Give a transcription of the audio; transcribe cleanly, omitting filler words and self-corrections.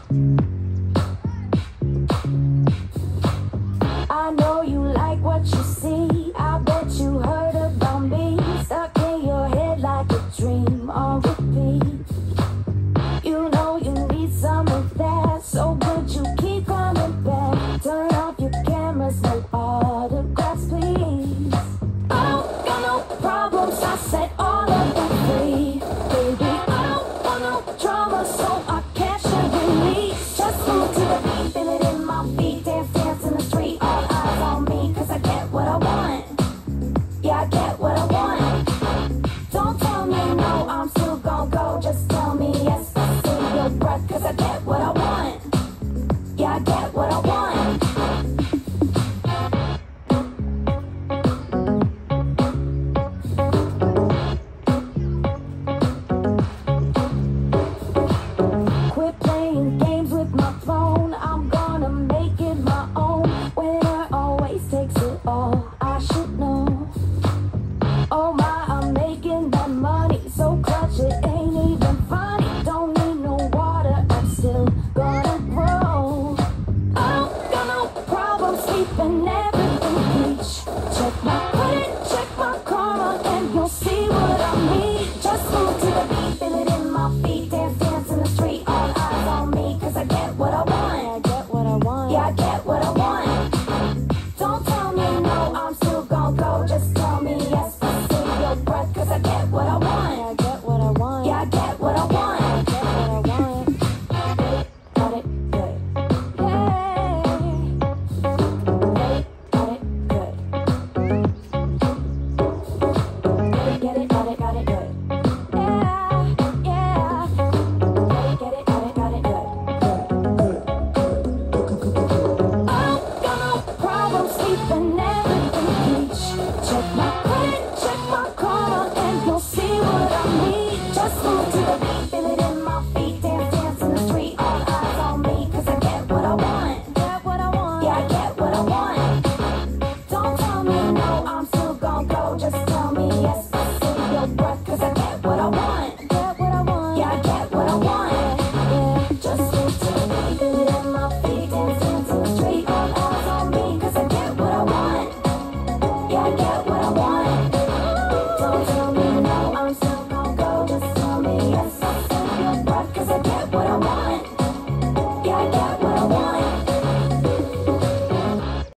I know you like what you see. I bet you heard about me. Stuck in your head like a dream on repeat. You know you need some of that. So good you keep coming back. Turn off your cameras, no autographs, please. I don't got no problems, I set all of them free. Baby, I don't want no drama, so I can't share release. Just move to the beat, feel it in my feet. Dance, dance in the street, all eyes on me. Cause I get what I want. Yeah, I get what I want. Don't tell me no, I'm still gon' go. Just tell me yes, feel your breath. Cause I get what I want. Yeah, I get what I want. Quit playing games with my phone. I'm gonna make it my own. Winner always takes it all. I should know. Oh my, I'm making that money so clutch it ain't even funny. Don't need no water, I'm still gonna grow. I don't got no problem sleeping everything peach. Check my credit, check my karma, and you'll see what I mean. Just move to the beat, feel it in my feet. Dance, dance in the street, all eyes on me. Cause I get what I want. I get what I want. Yeah, I get what I want. Don't tell me no, I'm still gon' go. Just tell me yes, save your breath. Cause I get what I want. I get what I want. Yeah, I get what I want. I get what I want. Got it, good. Yeah. Got it, good. Get it, got it, good. Yeah, yeah. Get it, got it, good. I don't got no problem sleeping everything peach. Check my credit, check my karma, and you'll see what I mean. Just move to the beat, feel it in my feet. Dance, dance in the street, all eyes on me. Cause I get what I want. Get what I want. Yeah, I get what I want. Don't tell me no, I'm still gon' go. Just tell me yes, save your breath. Cause I get what I want. Get what I want. Yeah, I get what I want. Yeah, just move to the beat, feel it in my feet. Dance, dance in the street, all eyes on me. Cause I get what I want. Yeah, I get what I want.